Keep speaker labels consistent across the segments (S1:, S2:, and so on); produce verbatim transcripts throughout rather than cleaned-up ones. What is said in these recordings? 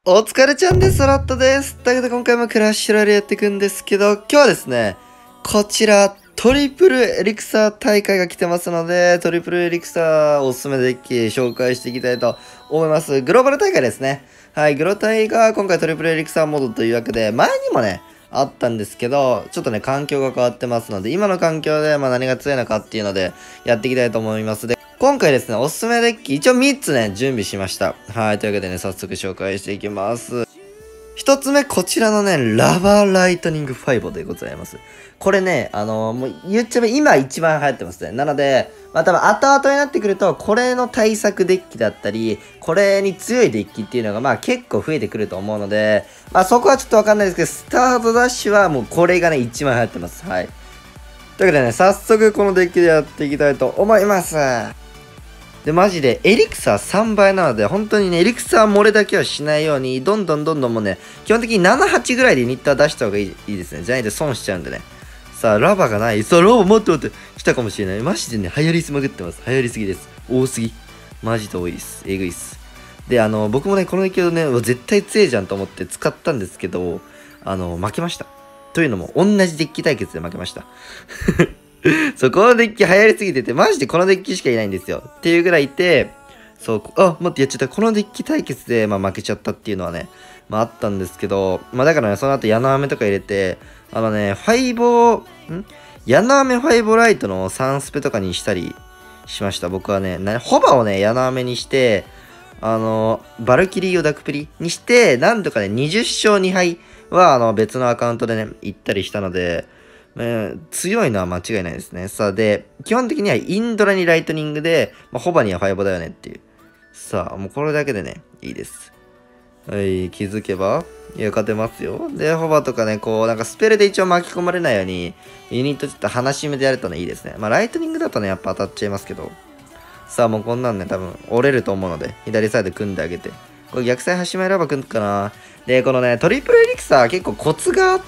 S1: お疲れちゃんです。ラットです。だけど今回もクラッシュロイヤルやっていくんですけど、今日はですね、こちら、トリプルエリクサー大会が来てますので、トリプルエリクサーおすすめデッキ紹介していきたいと思います。グローバル大会ですね。はい、グロタイが今回トリプルエリクサーモードというわけで、前にもね、あったんですけど、ちょっとね、環境が変わってますので、今の環境でまあ何が強いのかっていうので、やっていきたいと思います。で今回ですね、おすすめデッキ、一応みっつね、準備しました。はい、というわけでね、早速紹介していきます。一つ目、こちらのね、ラバーライトニングファイブでございます。これね、あのー、もう言っちゃえば今一番流行ってますね。なので、まあ多分後々になってくると、これの対策デッキだったり、これに強いデッキっていうのがまあ結構増えてくると思うので、まあそこはちょっとわかんないですけど、スタートダッシュはもうこれがね、一番流行ってます。はい。というわけでね、早速このデッキでやっていきたいと思います。で、マジで、エリクサーさんばいなので、本当にね、エリクサー漏れだけはしないように、どんどんどんどんもうね、基本的になな、はちぐらいでユニットは出した方がいいいいですね。じゃないと損しちゃうんでね。さあ、ラバがない。さあ、ラバ待って待って。来たかもしれない。マジでね、流行りすまくってます。流行りすぎです。多すぎ。マジで多いです。えぐいっす。で、あの、僕もね、このデッキをね、絶対強いじゃんと思って使ったんですけど、あの、負けました。というのも、同じデッキ対決で負けました。そう、このデッキ流行りすぎてて、マジでこのデッキしかいないんですよ。っていうぐらいいて、そう、あ、待って、やっちゃった。このデッキ対決で、まあ、負けちゃったっていうのはね、まあ、あったんですけど、まあ、だからね、その後、矢の飴とか入れて、あのね、ファイボー、ん矢の飴ファイボライトのさんスペとかにしたりしました。僕はね、なホバをね、矢の飴にして、あの、バルキリーをダクプリにして、なんとかね、にじゅっしょうにはいは、あの、別のアカウントでね、行ったりしたので、えー、強いのは間違いないですね。さあ、で、基本的にはインドラにライトニングで、まあ、ホバにはファイボだよねっていう。さあ、もうこれだけでね、いいです。はい、気づけば、いや、勝てますよ。で、ホバとかね、こう、なんかスペルで一応巻き込まれないように、ユニットちょっと離し目でやるとね、いいですね。まあ、ライトニングだとね、やっぱ当たっちゃいますけど。さあ、もうこんなんね、多分折れると思うので、左サイド組んであげて。これ逆サイ端前ラバ組むかな。で、このね、トリプルエリクサー結構コツがあって、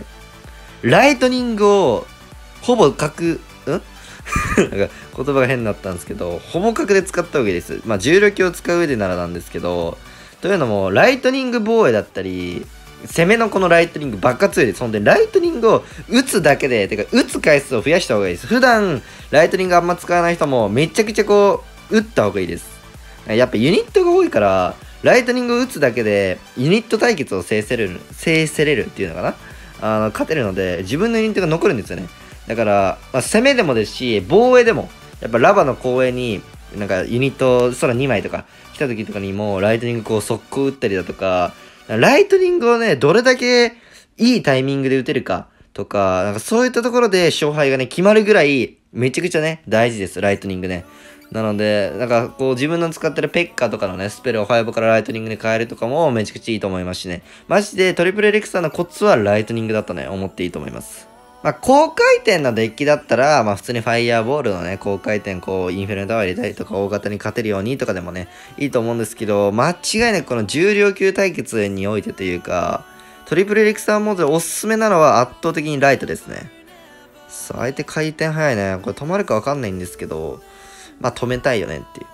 S1: ライトニングをほぼ角、んなんか言葉が変になったんですけど、ほぼ角で使った方がいいです。まあ、重力を使う上でならなんですけど、というのも、ライトニング防衛だったり、攻めのこのライトニングばっか強いです。本当にライトニングを打つだけで、てか打つ回数を増やした方がいいです。普段、ライトニングあんま使わない人もめちゃくちゃこう、打った方がいいです。やっぱユニットが多いから、ライトニングを打つだけで、ユニット対決を制せれる、制せれるっていうのかな。あの、勝てるので、自分のユニットが残るんですよね。だから、まあ、攻めでもですし、防衛でも、やっぱラバの後衛に、なんかユニット空にまいとか来た時とかにも、ライトニングこう速攻打ったりだとか、ライトニングをね、どれだけいいタイミングで打てるかとか、なんかそういったところで勝敗がね、決まるぐらい、めちゃくちゃね、大事です、ライトニングね。なので、なんかこう自分の使ってるペッカとかのね、スペルをファイブからライトニングに変えるとかもめちゃくちゃいいと思いますしね。マジでトリプルエレクサーのコツはライトニングだとね、思っていいと思います。まあ、高回転のデッキだったら、まあ普通にファイヤーボールのね、高回転こう、インフェルノタワー入れたりとか、大型に勝てるようにとかでもね、いいと思うんですけど、間違いなくこの重量級対決においてというか、トリプルエレクサーモードでおすすめなのは圧倒的にライトですね。さあ、相手回転早いね。これ止まるかわかんないんですけど、まあ止めたいよねっていう。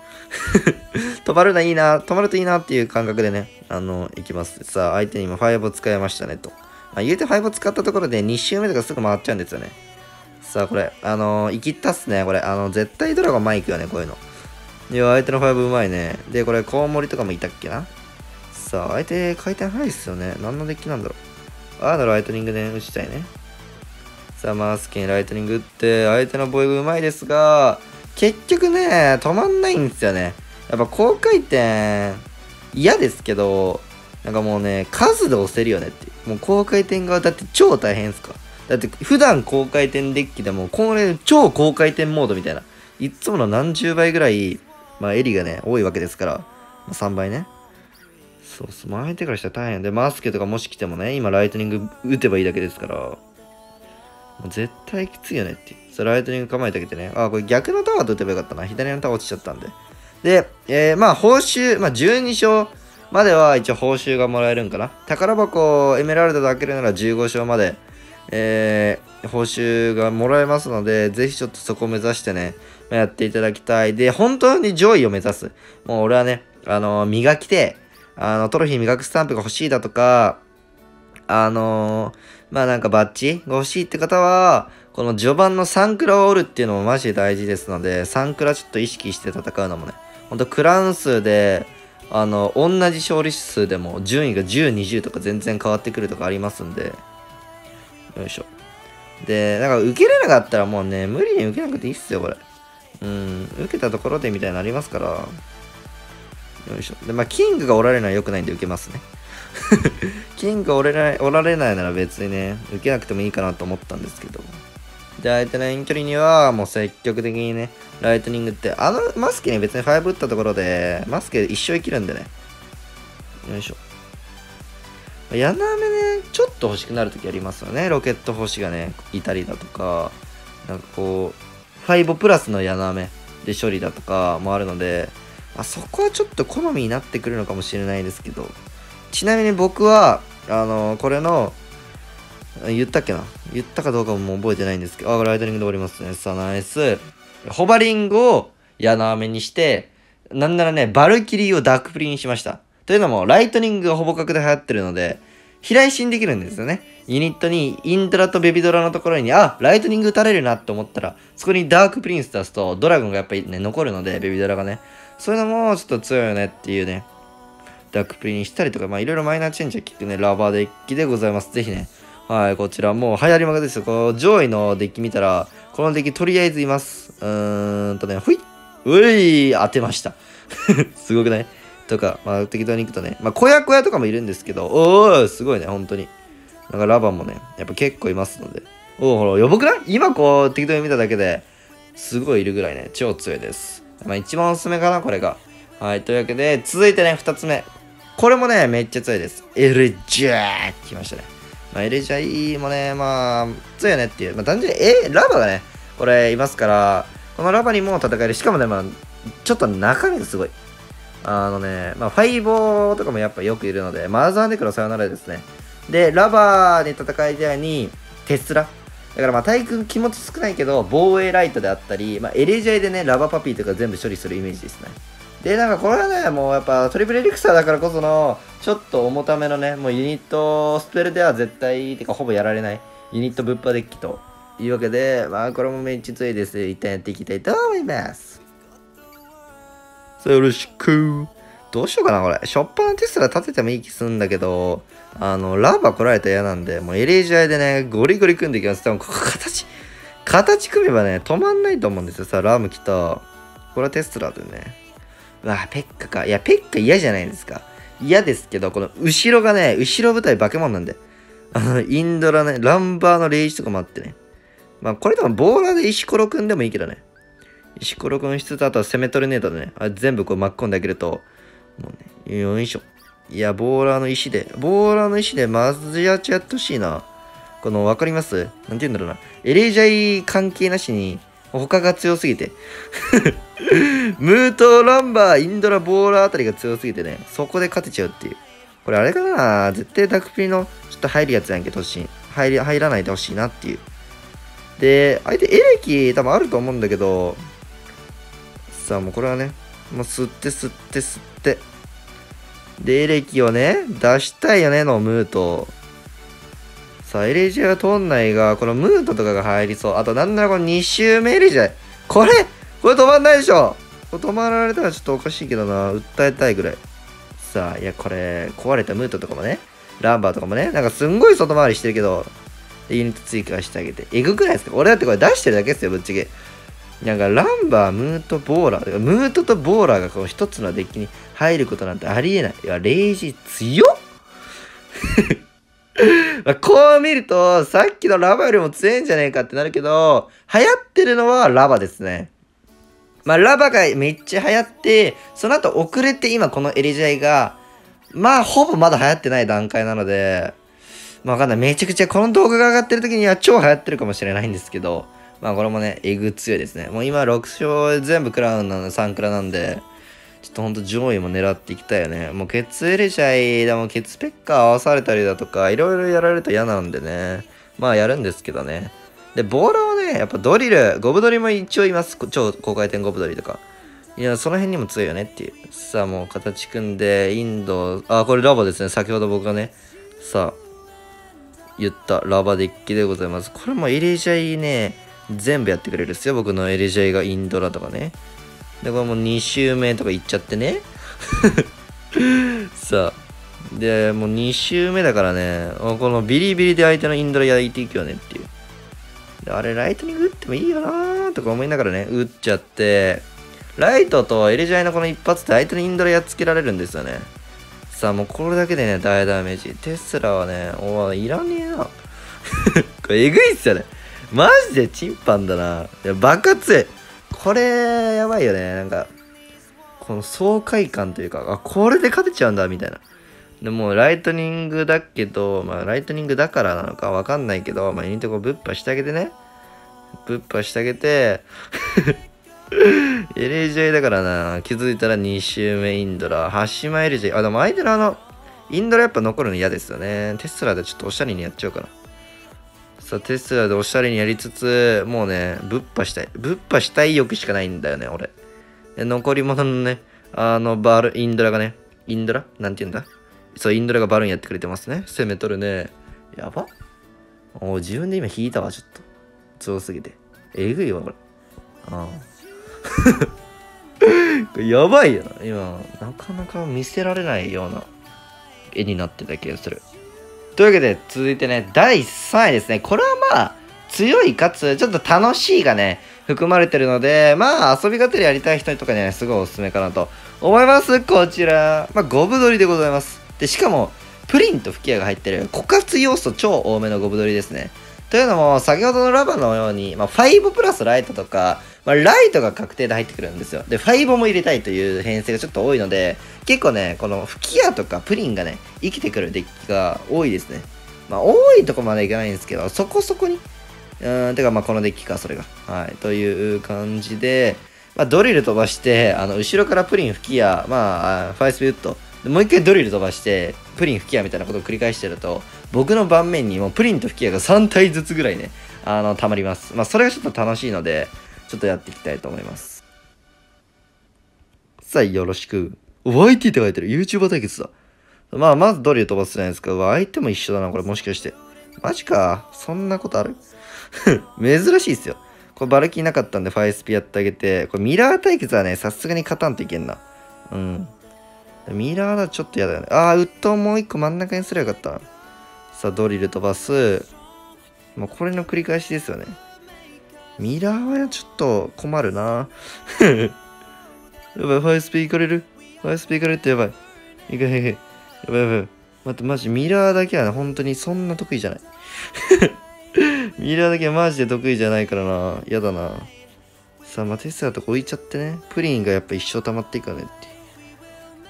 S1: 止まるのいいな、止まるといいなっていう感覚でね、あの、いきます。さあ、相手に今ファイブを使いましたねと。まあ、言うてファイブを使ったところでに周目とかすぐ回っちゃうんですよね。さあ、これ、あのー、生きったっすね。これ、あの、絶対ドラゴン前行くよね、こういうの。いや、相手のファイブうまいね。で、これ、コウモリとかもいたっけな。さあ、相手回転早いっすよね。何のデッキなんだろう。あのライトニングで打ちたいね。さあ、マースキンライトニング打って、相手の防衛がうまいですが、結局ね、止まんないんですよね。やっぱ高回転、嫌ですけど、なんかもうね、数で押せるよねっていう。もう高回転側だって超大変っすか。だって普段高回転デッキでも、これ超高回転モードみたいな。いつもの何十倍ぐらい、まあエリがね、多いわけですから。まあ、さんばいね。そうそう、まあ相手からしたら大変で、マスケとかもし来てもね、今ライトニング打てばいいだけですから。もう絶対きついよねっていう。さあ、ライトニング構えてあげてね。あ、これ逆のタワーと打てばよかったな。左のタワー落ちちゃったんで。で、えー、まあ報酬、まあじゅうに勝までは一応報酬がもらえるんかな。宝箱エメラルドで開けるならじゅうご勝まで、えー、報酬がもらえますので、ぜひちょっとそこを目指してね、やっていただきたい。で、本当に上位を目指す。もう俺はね、あのー、磨きて、 あの、トロフィー磨くスタンプが欲しいだとか、あのー、まあなんかバッジが欲しいって方は、この序盤のさんクラを折るっていうのもマジで大事ですので、さんクラちょっと意識して戦うのもね、ほんとクラウン数で、あの、同じ勝利数でも順位がじゅう、にじゅうとか全然変わってくるとかありますんで、よいしょ。で、なんか受けれなかったらもうね、無理に受けなくていいっすよ、これ。うん、受けたところでみたいになりますから。よいしょ。で、まあ、キングがおられないのは良くないんで受けますね。キングがおられない、おられないなら別にね、受けなくてもいいかなと思ったんですけど。で、相手の遠距離にはもう積極的にね、ライトニングって、あのマスケに別にファイブ打ったところで、マスケ一生生きるんでね。よいしょ。ヤナメね、ちょっと欲しくなるときありますよね。ロケット星がね、いたりだとか、なんかこう、ファイブプラスのヤナメで処理だとかもあるので、あそこはちょっと好みになってくるのかもしれないですけど、ちなみに僕は、あのー、これの、言ったっけな言ったかどうかももう覚えてないんですけど、あ、ライトニングでおりますね。さあ、ナイス。ホバリングをヤナメにして、なんならね、バルキリーをダークプリにしました。というのも、ライトニングがほぼ角で流行ってるので、飛来進できるんですよね。ユニットにインドラとベビドラのところに、あ、ライトニング打たれるなって思ったら、そこにダークプリンス出すと、ドラゴンがやっぱりね、残るので、ベビドラがね。そういうのもちょっと強いよねっていうね、ダークプリにしたりとか、まあいろいろマイナーチェンジが効くね、ラバーデッキでございます。ぜひね、はい、こちらもう流行りまくですよ。この上位のデッキ見たら、このデッキとりあえずいます。うーんとね、ほいうい当てました。すごくないとか、まあ適当に行くとね、まあ小屋小屋とかもいるんですけど、おー、すごいね、本当に。なんかラバーもね、やっぱ結構いますので。おー、ほら、やばくない今こう適当に見ただけで、すごいいるぐらいね、超強いです。まあ一番おすすめかな、これが。はい、というわけで、続いてね、二つ目。これもね、めっちゃ強いです。エルジャーってきましたね。まあ、エルジャーもね、まあ、強いよねっていう。まあ、単純に、え、ラバがね、これいますから、このラバにも戦える。しかもね、まあ、ちょっと中身がすごい。あのね、まあ、ファイボーとかもやっぱよくいるので、マザーネクロさよならですね。で、ラバーに戦いたいに、テスラ。だからまあ、体育気持ち少ないけど、防衛ライトであったり、まあ、エルジャーでね、ラバパピーとか全部処理するイメージですね。で、なんかこれはね、もうやっぱトリプルエリクサーだからこその、ちょっと重ためのね、もうユニット、スペルでは絶対、てかほぼやられない、ユニットぶっぱデッキというわけで、まあこれもめっちゃ強いです。一旦やっていきたいと思います。さあよろしく。どうしようかな、これ。ショッパーのテスラ立ててもいい気するんだけど、あの、ラバ来られたら嫌なんで、もうエレージャーでね、ゴリゴリ組んでいきます。多分ここ形、形組めばね、止まんないと思うんですよ。さあ、ラム来た。これはテスラでね。うわ、ペッカか。いや、ペッカ嫌じゃないですか。嫌ですけど、この後ろがね、後ろ舞台化け物なんで。あの、インドラね、ランバーのレイジとかもあってね。まあ、これでもボーラーで石ころくんでもいいけどね。石ころくんしつつ、あとは攻めトルネードでね、あれ全部こう巻き込んであげると、もうね、よいしょ。いや、ボーラーの石で、ボーラーの石でマズヤチやってほしいな。この、わかります？なんて言うんだろうな。エレージャイ関係なしに、他が強すぎて。ムート、ランバー、インドラ、ボーラーあたりが強すぎてね、そこで勝てちゃうっていう。これあれかな絶対ダクプリのちょっと入るやつやんけ、突進。入り、入らないでほしいなっていう。で、相手エレキ多分あると思うんだけど、さあもうこれはね、もう吸って吸って吸って。で、エレキをね、出したいよねのムート。さあ、エレジアは通んないが、このムートとかが入りそう。あと、なんならこのに周目エレジア。これこれ止まんないでしょこれ止まられたらちょっとおかしいけどな。訴えたいぐらい。さあ、いや、これ、壊れたムートとかもね、ランバーとかもね、なんかすんごい外回りしてるけど、で、ユニット追加してあげて。えぐくないですか？俺だってこれ出してるだけですよ、ぶっちゃけ。なんか、ランバー、ムート、ボーラー。ムートとボーラーがこの一つのデッキに入ることなんてありえない。いや、レイジ強っまあこう見ると、さっきのラバよりも強いんじゃねえかってなるけど、流行ってるのはラバですね。まあ、ラバがめっちゃ流行って、その後遅れて今このエレジャイが、まあ、ほぼまだ流行ってない段階なので、まあわかんない。めちゃくちゃこの動画が上がってる時には超流行ってるかもしれないんですけど、まあこれもね、えぐ強いですね。もう今ろく勝全部クラウンなのでさんクラなんで、ちょっとほんと上位も狙っていきたいよね。もうケツエレジャイでもケツペッカー合わされたりだとか、いろいろやられると嫌なんでね。まあやるんですけどね。で、ボーラーはね、やっぱドリル、ゴブドリも一応います。超高回転ゴブドリとか。 いや、その辺にも強いよねっていう。さあ、もう形組んで、インド、あ、これラバですね。先ほど僕がね、さあ、言ったラバデッキでございます。これもエリジャイね、全部やってくれるっすよ。僕のエリジャイがインドラとかね。で、これもうに周目とかいっちゃってね。さあ。で、もうに周目だからね、このビリビリで相手のインドラ焼いていくよねっていう。であれ、ライトニング打ってもいいよなーとか思いながらね、打っちゃって、ライトとエリジャイのこの一発で相手のインドラやっつけられるんですよね。さあ、もうこれだけでね、大ダメージ。テスラはね、おい、いらねえな。これ、えぐいっすよね。マジでチンパンだな。いや、爆発これ、やばいよね。なんか、この爽快感というか、あ、これで勝てちゃうんだ、みたいな。でも、ライトニングだけど、まあ、ライトニングだからなのかわかんないけど、まあ、ユニットこう、ぶっぱしてあげてね。ぶっぱしてあげて、エレジャイだからな、気づいたらに周目インドラ、はち枚エレジャイ。あ、でも相手のあの、インドラやっぱ残るの嫌ですよね。テスラでちょっとおしゃれにやっちゃおうかな。さあ、テスラでおしゃれにやりつつ、もうね、ぶっぱしたい。ぶっぱしたい欲しかないんだよね、俺。で残り物のね、あの、バル、インドラがね、インドラなんて言うんだそう、インドラがバルーンやってくれてますね。攻めとるね。やばお自分で今引いたわ、ちょっと。強すぎて。えぐいわ、これ。ああ。これやばいよな。今、なかなか見せられないような絵になってた気がする。というわけで、続いてね、だいさんいですね。これはまあ、強いかつ、ちょっと楽しいがね、含まれてるので、まあ、遊びがてらやりたい人とかね、すごいおすすめかなと思います。こちら。まあ、ゴブ取りでございます。で、しかも、プリンと吹き矢が入ってる、枯渇要素超多めのゴブ取りですね。というのも、先ほどのラバのように、まあ、ごプラスライトとか、まあ、ライトが確定で入ってくるんですよ。で、ごも入れたいという編成がちょっと多いので、結構ね、この吹き矢とかプリンがね、生きてくるデッキが多いですね。まあ、多いとこまでいかないんですけど、そこそこに。うーん、てか、まあ、このデッキか、それが。はい。という感じで、まあ、ドリル飛ばして、あの、後ろからプリン吹き矢、まあ、ファイスピウッド。もう一回ドリル飛ばして、プリン吹き矢みたいなことを繰り返してると、僕の盤面にもプリンと吹き矢がさん体ずつぐらいね、あの、溜まります。まあ、それがちょっと楽しいので、ちょっとやっていきたいと思います。さあ、よろしく。ワイティー って書いてる。YouTuber 対決だ。まあ、まずドリル飛ばすじゃないですか。うわ、相手も一緒だな、これもしかして。マジか。そんなことある珍しいっすよ。これバルキーなかったんでファイスピやってあげて、これミラー対決はね、さすがに勝たんといけんな。うん。ミラーだとちょっと嫌だよね。ああ、ウッドをもう一個真ん中にすればよかった。さあ、ドリル飛ばす。もうこれの繰り返しですよね。ミラーはちょっと困るな。やばい、ファイスピ行かれる。ファイスピ行かれるってやばい。いかへへ。やばいやばい。待って、マジミラーだけはね、本当にそんな得意じゃない。ミラーだけはマジで得意じゃないからな。やだな。さあ、まあ、テスラとか置いちゃってね。プリンがやっぱ一生溜まっていくよねっていう。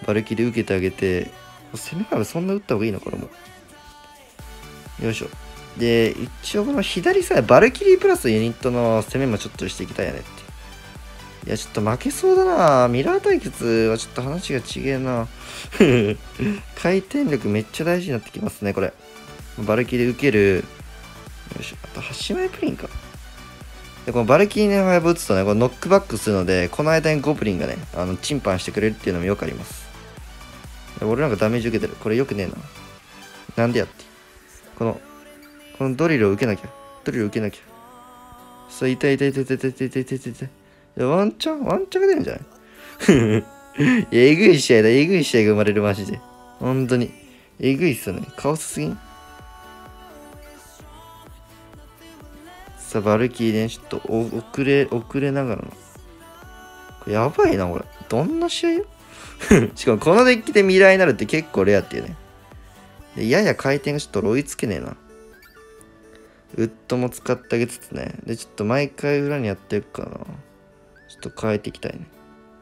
S1: バルキで受けてあげて。攻めからそんな打った方がいいのかな、もう。よいしょ。で、一応この左サイド、バルキリープラスユニットの攻めもちょっとしていきたいよねって。いや、ちょっと負けそうだな。ミラー対決はちょっと話が違えな。回転力めっちゃ大事になってきますね、これ。バルキリーで受ける。よいしょ。あと、はち枚プリンか。で、このバルキリーのファイブ打つとね、このノックバックするので、この間にゴブリンがね、あの、チンパンしてくれるっていうのもよくあります。俺なんかダメージ受けてる。これよくねえな。なんでやって。この、このドリルを受けなきゃ。ドリルを受けなきゃ。さあ、痛い痛い痛い痛い痛い痛い痛い痛い痛い。いや、ワンチャンワンチャンが出るんじゃないえぐい試合だ。えぐい試合が生まれる、マジで。本当に。えぐいっすよね。カオスすぎん。さあ、バルキーね、ちょっと遅れ、遅れながらの。これやばいな、これ。どんな試合よしかも、このデッキで未来になるって結構レアっていうね。で、やや回転がちょっと追いつけねえな。ウッドも使ってあげつつね。で、ちょっと毎回裏にやっていくかな。ちょっと変えていきたいね。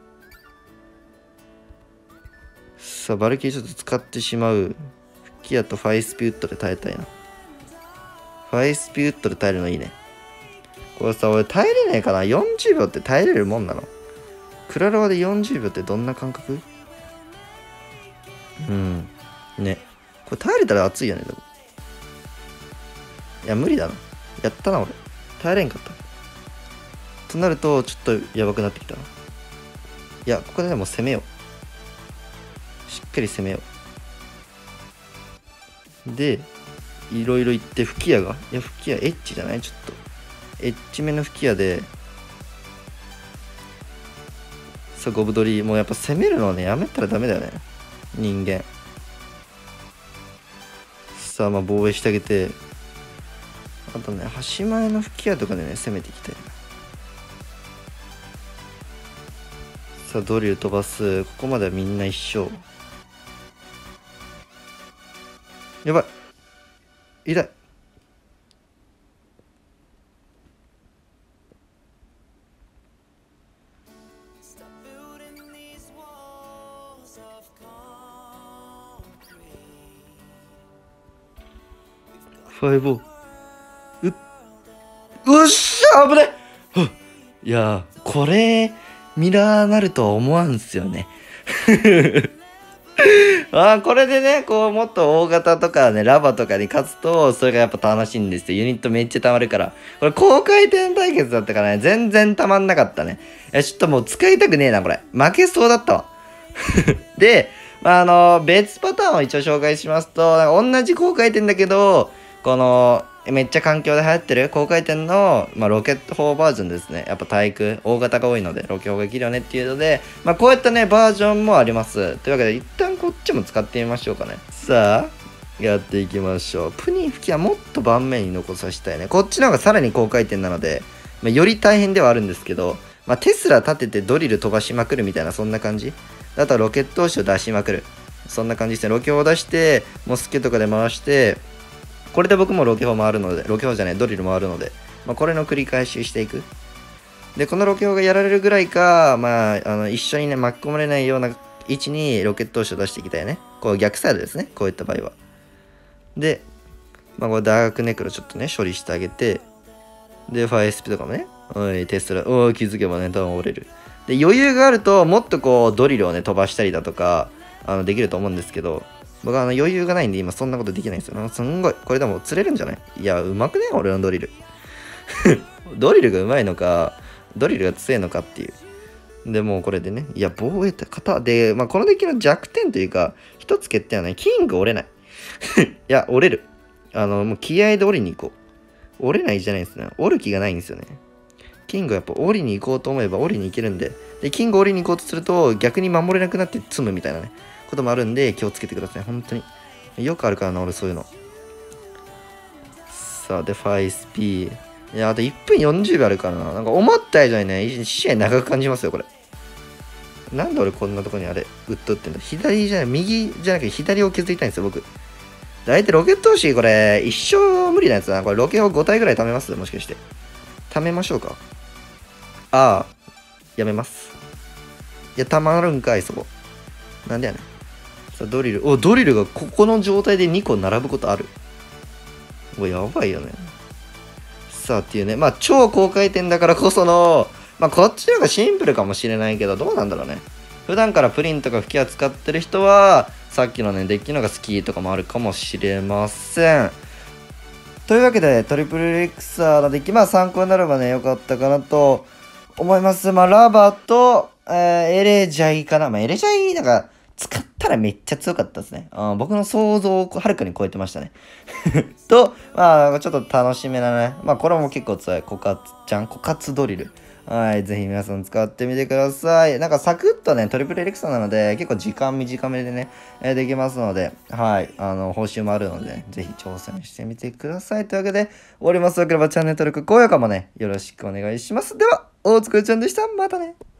S1: さあ、バルキリーちょっと使ってしまう。吹き矢とファイスピウッドで耐えたいな。ファイスピウッドで耐えるのいいね。これさ、俺耐えれねえかな ?よんじゅう 秒って耐えれるもんなの？クラロワでよんじゅうびょうってどんな感覚？うん。ね。これ耐えれたら熱いよね、でも。いや、無理だな。やったな、俺。耐えれんかった。となると、ちょっとやばくなってきたな。 いや、ここででも攻めよう。しっかり攻めよう。で、いろいろ言って吹き矢が、いや、吹き矢エッチじゃない？ちょっと。エッチめの吹き矢で、さあ、ゴブドリ、もうやっぱ攻めるのはね、やめたらダメだよね。人間。さあ、まあ防衛してあげて、あとね、端前の吹き矢とかでね、攻めていきたいな。さあ、ドリル飛ばす。ここまではみんな一緒。やばい。痛い。ファイブオー。うっしゃ危ない。いやー、これ、ミラーなるとは思わんすよね。あー、これでね、こう、もっと大型とかね、ラバとかに勝つと、それがやっぱ楽しいんですよ。ユニットめっちゃ溜まるから。これ、高回転対決だったからね、全然溜まんなかったね。いや、ちょっともう使いたくねえな、これ。負けそうだったわ。で、まあ、あの、別パターンを一応紹介しますと、なんか同じ高回転だけど、この、めっちゃ環境で流行ってる高回転の、まあ、ロケット砲バージョンですね。やっぱ対空、大型が多いので、ロケ砲ができるよねっていうので、まあ、こういったね、バージョンもあります。というわけで、一旦こっちも使ってみましょうかね。さあ、やっていきましょう。プニ吹きはもっと盤面に残させたいね。こっちの方がさらに高回転なので、まあ、より大変ではあるんですけど、まあ、テスラ立ててドリル飛ばしまくるみたいな、そんな感じ。あとはロケット押しを出しまくる。そんな感じですね。ロケ砲を出して、モスケとかで回して、これで僕もロケ砲回るので、ロケ砲じゃない、ドリル回るので、まあ、これの繰り返ししていく。で、このロケ砲がやられるぐらいか、まあ、あの一緒にね、巻き込まれないような位置にロケット押しを出していきたいね。こう逆サイドですね。こういった場合は。で、まあ、これダークネクロちょっとね、処理してあげて、で、ファイエスピーとかもね、おい、テスラ、おい、気づけばね、多分折れる。で、余裕があると、もっとこう、ドリルをね、飛ばしたりだとか、あの、できると思うんですけど、僕はあの余裕がないんで今そんなことできないんですよ。なんかすんごい。これでも釣れるんじゃない？いや、うまくね俺のドリル。ドリルがうまいのか、ドリルが強いのかっていう。で、もうこれでね。いや、防衛って型で、まあこのデッキの弱点というか、一つ欠点はね、キング折れない。いや、折れる。あの、もう気合で折りに行こう。折れないじゃないですね。折る気がないんですよね。キングはやっぱ折りに行こうと思えば折りに行けるんで。で、キング折りに行こうとすると逆に守れなくなって積むみたいなね。こともあるんで気をつけてください。本当に。よくあるからな、俺そういうの。さあ、で、ファイスピー。いや、あといっぷんよんじゅうびょうあるからな。なんか思った以上にね、試合長く感じますよ、これ。なんで俺こんなとこにあれ、ウッドってんだ。左じゃない、右じゃなくて左を削りたいんですよ、僕。大体ロケット押し、これ、一生無理なやつだな。これ、ロケをご体ぐらい貯めますもしかして。貯めましょうか。ああ、やめます。いや、貯まるんかい、そこ。なんでやねん。さあ、ドリル。お、ドリルがここの状態でにこ並ぶことある。お、やばいよね。さあ、っていうね。まあ、超高回転だからこその、まあ、こっちの方がシンプルかもしれないけど、どうなんだろうね。普段からプリンとか吹き矢使ってる人は、さっきのね、デッキの方が好きとかもあるかもしれません。というわけで、トリプルエレクサーのデッキ、まあ参考になればね、よかったかなと思います。まあ、ラバと、えー、エレジャイかな。まあ、エレジャイ、なんか、使ったらめっちゃ強かったですね。うん、僕の想像をはるかに超えてましたね。と、まあ、ちょっと楽しめなね。まあ、これも結構強い。コカツちゃん、コカツドリル。はい、ぜひ皆さん使ってみてください。なんかサクッとね、トリプルエレクサーなので、結構時間短めでね、えー、できますので、はい、あの、報酬もあるので、ね、ぜひ挑戦してみてください。というわけで、終わります。よければチャンネル登録、高評価もね、よろしくお願いします。では、大塚ちゃんでした。またね。